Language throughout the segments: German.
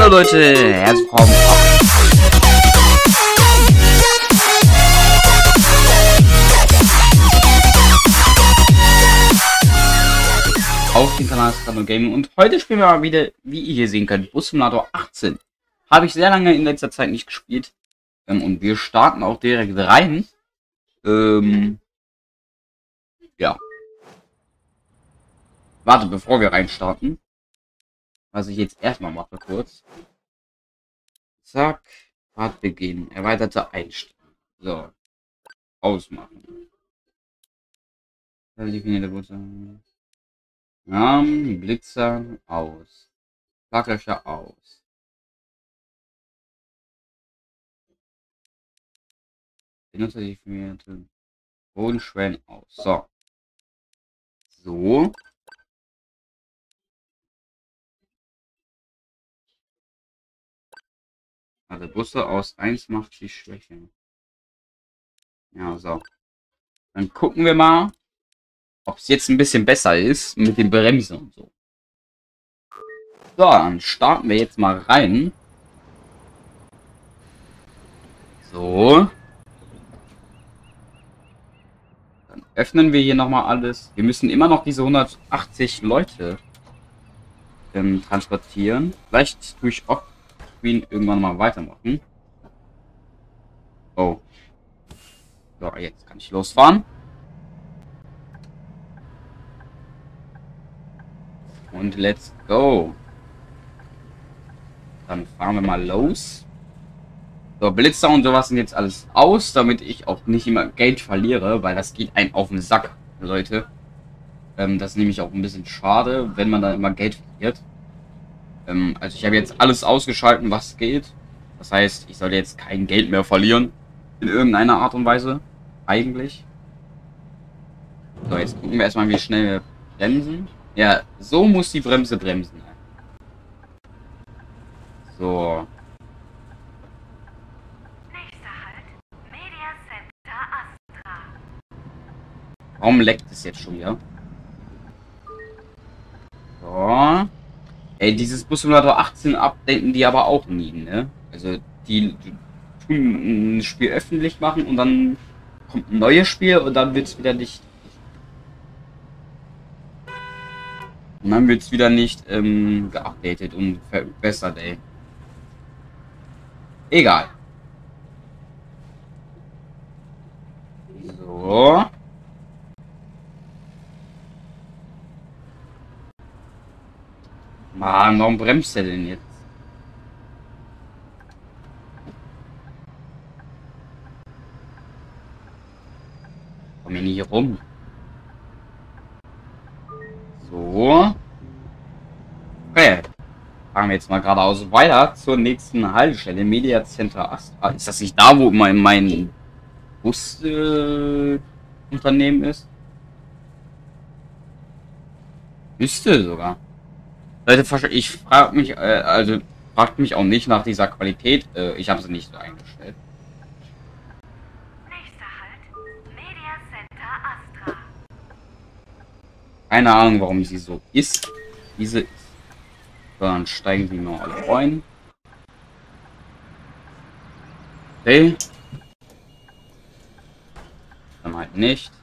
Hallo Leute, herzlich willkommen auf dem Kanal Skano Gaming und heute spielen wir mal wieder, wie ihr hier sehen könnt, Bus Simulator 18. Habe ich sehr lange in letzter Zeit nicht gespielt und wir starten auch direkt rein. Ja. Warte, bevor wir reinstarten, was ich jetzt erstmal mache kurz. Zack, Fahrtbeginn, erweiterte Einstellungen. So, ausmachen. Definierte Busse. Blitzer aus. Schlaglöcher aus. Benutzerdefinierte Bodenschwellen aus. So. So. Also Busse aus 1 macht die Schwäche. Ja, so. Dann gucken wir mal, ob es jetzt ein bisschen besser ist mit dem Bremsen und so. So, dann starten wir jetzt mal rein. So. Dann öffnen wir hier nochmal alles. Wir müssen immer noch diese 180 Leute transportieren. Vielleicht durch Offscreen irgendwann mal weitermachen. Oh. So, jetzt kann ich losfahren. Und let's go. Dann fahren wir mal los. So, Blitzer und sowas sind jetzt alles aus, damit ich auch nicht immer Geld verliere, weil das geht einem auf den Sack, Leute. Das ist nämlich auch ein bisschen schade, wenn man dann immer Geld verliert. Also ich habe jetzt alles ausgeschalten, was geht. Das heißt, ich sollte jetzt kein Geld mehr verlieren. In irgendeiner Art und Weise. Eigentlich. So, jetzt gucken wir erstmal, wie schnell wir bremsen. Ja, so muss die Bremse bremsen. So. Warum leckt es jetzt schon wieder? So. Ey, dieses Bus Simulator 18 updaten die aber auch nie, ne? Also, die tun ein Spiel öffentlich machen und dann kommt ein neues Spiel und dann wird es wieder nicht. Und dann wird es wieder nicht geupdatet und verbessert, ey. Egal. So. Mann, warum bremst der denn jetzt? Komm hier nicht rum. So. Okay. Fahren wir jetzt mal geradeaus weiter zur nächsten Haltestelle. Media Center Astra. Ist das nicht da, wo mein Bus Unternehmen ist? Müsste sogar. Leute, ich frage mich, also fragt mich auch nicht nach dieser Qualität. Ich habe sie nicht so eingestellt. Nächster Halt, Media Center Astra. Keine Ahnung, warum sie so ist. Diese ist. So, dann steigen wir mal alle ein. Okay. Dann halt nicht.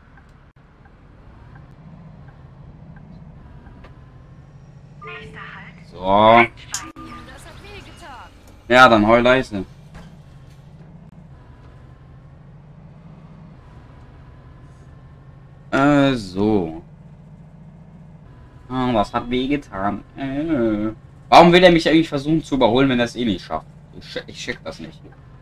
So. Ja, dann heul leise. So. Ah, was hat weh getan? Warum will er mich eigentlich versuchen zu überholen, wenn er es eh nicht schafft? Ich check das nicht.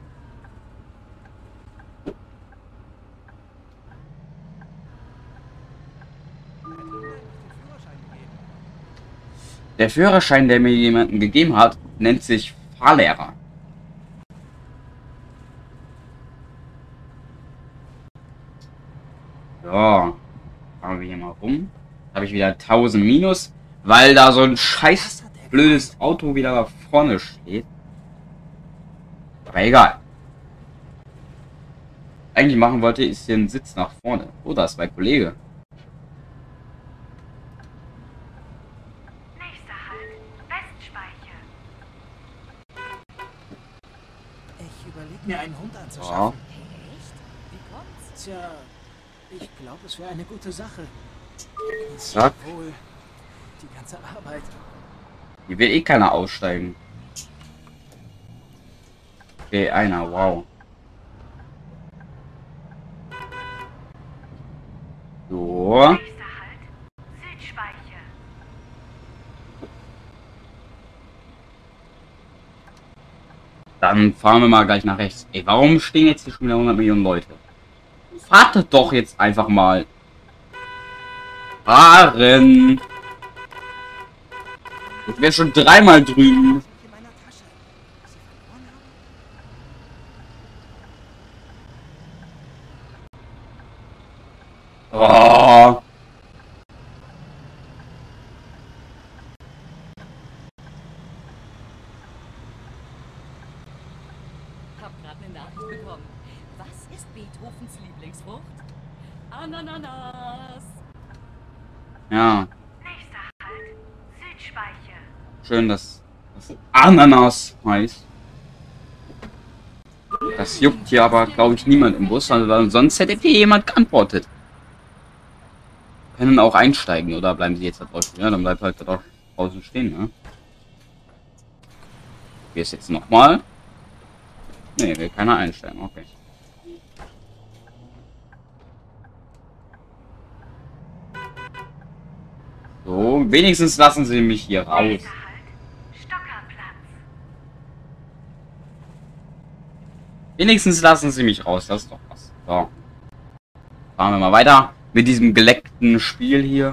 Der Führerschein, der mir jemanden gegeben hat, nennt sich Fahrlehrer. So, fahren wir hier mal rum. Habe ich wieder 1000 Minus, weil da so ein scheiß blödes Auto wieder da vorne steht. Aber egal. Eigentlich machen wollte, ist den Sitz nach vorne. Oh, da ist mein Kollege. überlege mir, einen Hund Ja. anzuschaffen. Echt? Wie kommt's? Tja, ich glaube, es wäre eine gute Sache. Zack. Wohl, die ganze Arbeit. Hier will eh keiner aussteigen. Okay, einer, wow. So. Nächster Halt, Südspeiche. Dann fahren wir mal gleich nach rechts. Ey, warum stehen jetzt hier schon wieder 100 Millionen Leute? Fahrt doch jetzt einfach mal. Fahren. Ich wäre schon dreimal drüben. In meiner Tasche. Was ich verloren habe? Oh. Hab gerade eine Nachricht bekommen. Was ist Beethovens Lieblingsfrucht? Ananas. Ja, Nächster Halt, Südspeiche. schön, dass das Ananas heißt. Das juckt hier aber, glaube ich, niemand im Bus, weil sonst hätte hier jemand geantwortet. Können auch einsteigen, oder bleiben sie jetzt da draußen? Ja, dann bleibt halt da draußen stehen, ne? Hier ist jetzt nochmal. Ne, will keiner einsteigen, okay. So, wenigstens lassen sie mich hier raus. Nächster Halt, Stockerplatz. Wenigstens lassen sie mich raus, das ist doch was. So. Fahren wir mal weiter mit diesem geleckten Spiel hier.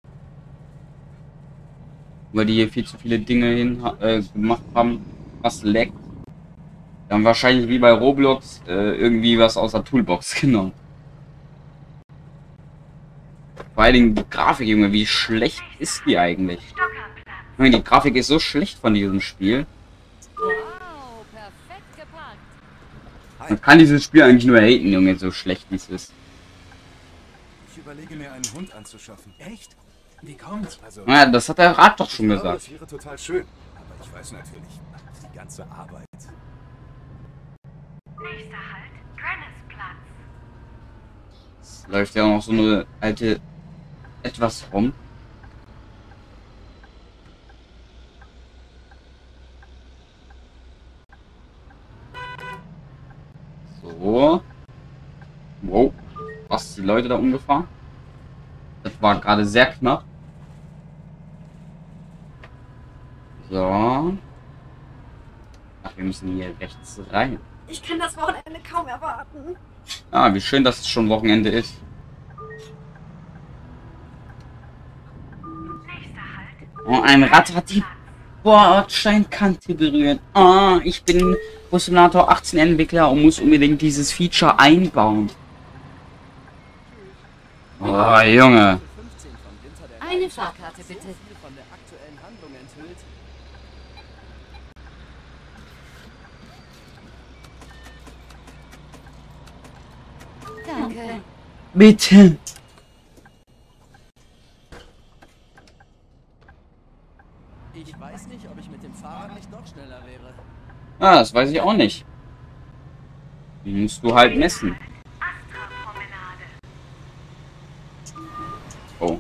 Weil die hier viel zu viele Dinge gemacht haben, was leckt. Wir haben wahrscheinlich wie bei Roblox irgendwie was aus der Toolbox genommen. Vor allen Dingen die Grafik, Junge, wie schlecht ist die eigentlich? Stockerplatz. Junge, die Grafik ist so schlecht von diesem Spiel. Wow, perfekt geparkt. Man kann dieses Spiel eigentlich nur haten, Junge, so schlecht wie es ist. Ich überlege mir, einen Hund anzuschaffen. Echt? Wie kommt's? Also, Naja, das hat der Rat doch schon ich glaube, gesagt. das wäre total schön. Aber ich weiß natürlich, die ganze Arbeit. Nächster Halt, Granisplatz. Es läuft ja auch noch so eine alte etwas rum. So. Wow. Was, die Leute da umgefahren? Das war gerade sehr knapp. So. Ach, wir müssen hier rechts rein. Ich kann das Wochenende kaum erwarten. Ah, wie schön, dass es schon Wochenende ist. Nächster Halt, Oh, ein Rad hat die Bordsteinkante berührt. Ah, ich bin Bus Simulator 18 Entwickler und muss unbedingt dieses Feature einbauen. Oh, Junge. 15 von Winter der Eine Fahrkarte bitte. viel von der aktuellen Handlung enthüllt. Danke. Bitte. Ich weiß nicht, ob ich mit dem Fahrrad nicht noch schneller wäre. Ah, das weiß ich auch nicht. Die musst du halt messen. Astra-Promenade. Oh.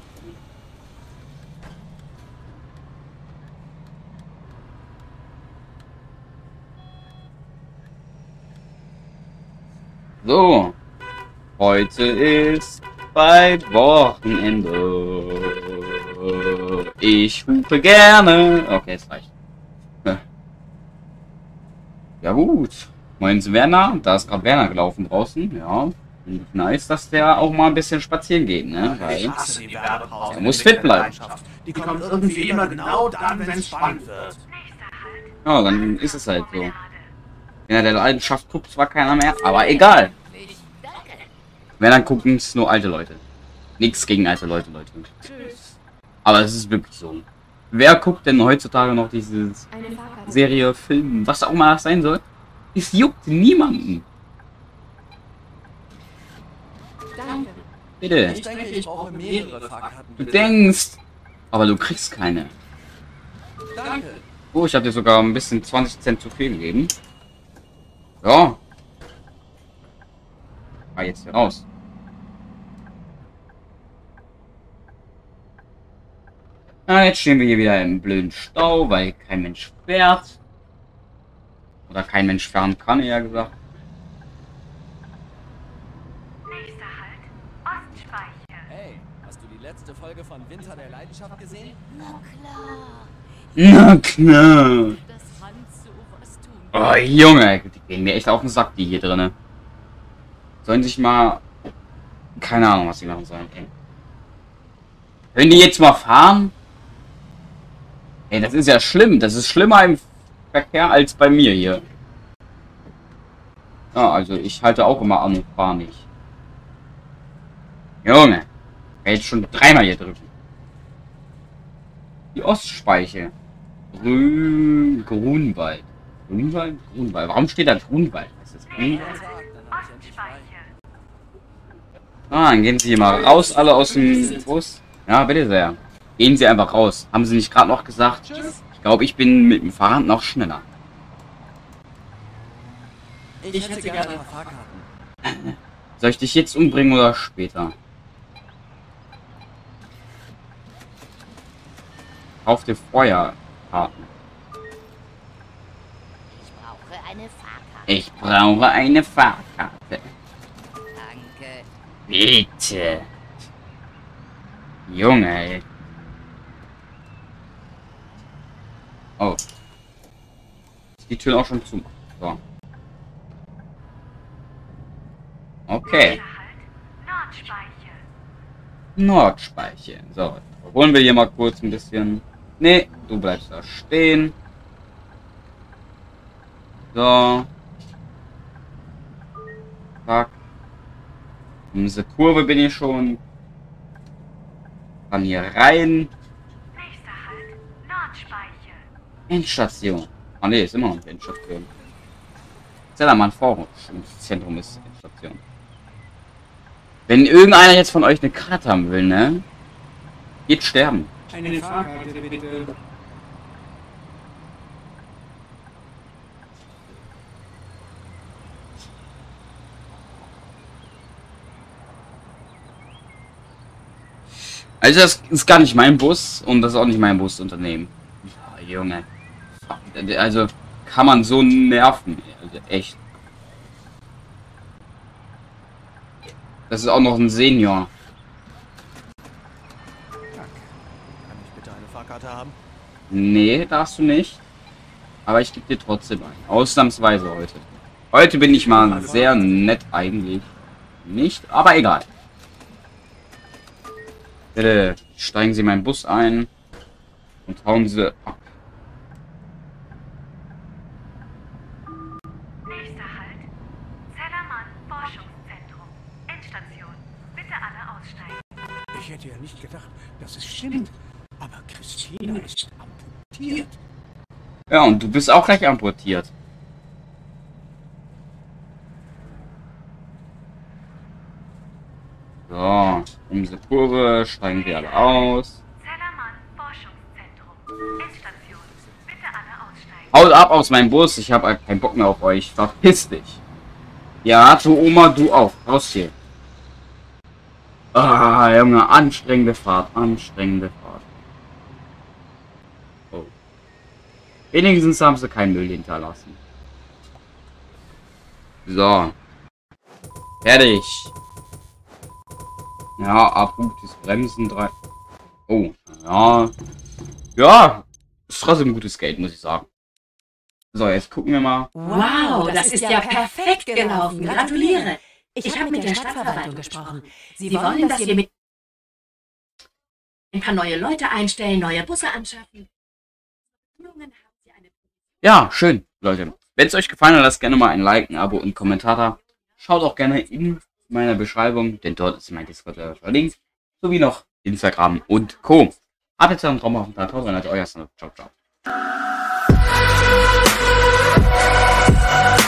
So. Heute ist bald Wochenende. Ich hupe gerne. Okay, es reicht. Ja gut. Meins Werner. Da ist gerade Werner gelaufen draußen. Ja. Finde ich nice, dass der auch mal ein bisschen spazieren geht, ne? Weil hasse die Werbepause. er muss fit bleiben. Die kommt irgendwie immer genau dann, wenn es spannend wird. Nächster Halt, Ja, dann ist es halt so. Ja, der Leidenschaft guckt zwar keiner mehr, aber egal. Wenn dann gucken es nur alte Leute. Nichts gegen alte Leute, Leute. Aber es ist wirklich so. Wer guckt denn heutzutage noch diese Eine Fahrkarte. Serie, Film, was auch immer das sein soll? Es juckt niemanden. Danke. Bitte. Ich denke, ich brauche mehrere Fahrkarten. Du denkst, aber du kriegst keine. Danke. Oh, ich habe dir sogar ein bisschen 20 Cent zu viel gegeben. So. Jetzt hier raus. Na, jetzt stehen wir hier wieder im blöden Stau, weil kein Mensch fährt. Oder kein Mensch fahren kann, eher gesagt. Nächster Halt, Ostspeicher. Hey, hast du die letzte Folge von Winter der Leidenschaft gesehen? Na klar. Na klar. Das Hans sowas tun. Oh, Junge, die gehen mir echt auf den Sack, die hier drinne. Sollen sich mal... Keine Ahnung, was sie machen sollen. Ey. Können die jetzt mal fahren? Ey, das ist ja schlimm. Das ist schlimmer im Verkehr als bei mir hier. Ja, also ich halte auch immer an und fahre nicht. Junge. Ich will jetzt schon dreimal hier drücken. Die Ostspeiche. Grunwald. Grunwald? Grunwald. Warum steht da Grunwald? Was ist das? Grunwald? Ostspeicher. Ah, dann gehen Sie hier mal raus, alle aus dem Bus. Ja, bitte sehr. Gehen Sie einfach raus. Haben Sie nicht gerade noch gesagt? Ich glaube, ich bin mit dem Fahrrad noch schneller. Ich hätte gerne ein paar Fahrkarten. Soll ich dich jetzt umbringen oder später? Kauf dir Feuerkarten. Ich brauche eine Fahrkarte. Ich brauche eine Fahrkarte. Danke. Bitte. Junge, ey. Oh. Ist die Tür auch schon zu? So. Okay. Nächster Halt, Nordspeicher. Nordspeiche. So. Holen wir hier mal kurz ein bisschen. Nee, du bleibst da stehen. So. Zack. In diese Kurve bin ich schon. Kann hier rein. Nächster Halt, Nordspeicher. Endstation. Ah ne, ist immer noch eine Endstation. Zellermann Forschungszentrum ist Endstation. Wenn irgendeiner jetzt von euch eine Karte haben will, ne? Geht sterben. Eine Fahrkarte bitte. Also das ist gar nicht mein Bus und das ist auch nicht mein Busunternehmen. Ja, Junge. Also kann man so nerven. Also echt. Das ist auch noch ein Senior. Kann ich bitte eine Fahrkarte haben? Nee, darfst du nicht. Aber ich gebe dir trotzdem ein. Ausnahmsweise heute. Heute bin ich mal sehr nett eigentlich. Nicht, aber egal. Bitte steigen Sie in meinen Bus ein und hauen Sie ab. Nächster Halt, Zellermann Forschungszentrum. Endstation. Bitte alle aussteigen. Ich hätte ja nicht gedacht, dass es stimmt. Aber Christina ist amputiert. Ja, und du bist auch gleich amputiert. So, um diese Kurve steigen wir alle aus. Zellermann Forschungszentrum. Endstation. Bitte alle aussteigen. Haut ab aus meinem Bus, ich habe keinen Bock mehr auf euch. Verpiss dich. Ja, du Oma, du auch. Raus hier. Ah, Junge, anstrengende Fahrt, anstrengende Fahrt. Oh. Wenigstens haben sie keinen Müll hinterlassen. So. Fertig. Ja, abruptes Bremsen 3. Oh, ja. Ja, ist trotzdem ein gutes Geld, muss ich sagen. So, jetzt gucken wir mal. Wow, das ist ja perfekt gelaufen. Gratuliere. Ich habe mit der Stadtverwaltung gesprochen. Sie wollen, dass wir mit ein paar neue Leute einstellen, neue Busse anschaffen. Ja, schön, Leute. Wenn es euch gefallen hat, lasst gerne mal ein Like, ein Abo und einen Kommentar da. Schaut auch gerne in meiner Beschreibung, denn dort ist mein Discord verlinkt. Sowie noch Instagram und Co. Habt jetzt einen traumhaften Tag. Haut rein, euer Ciao, ciao.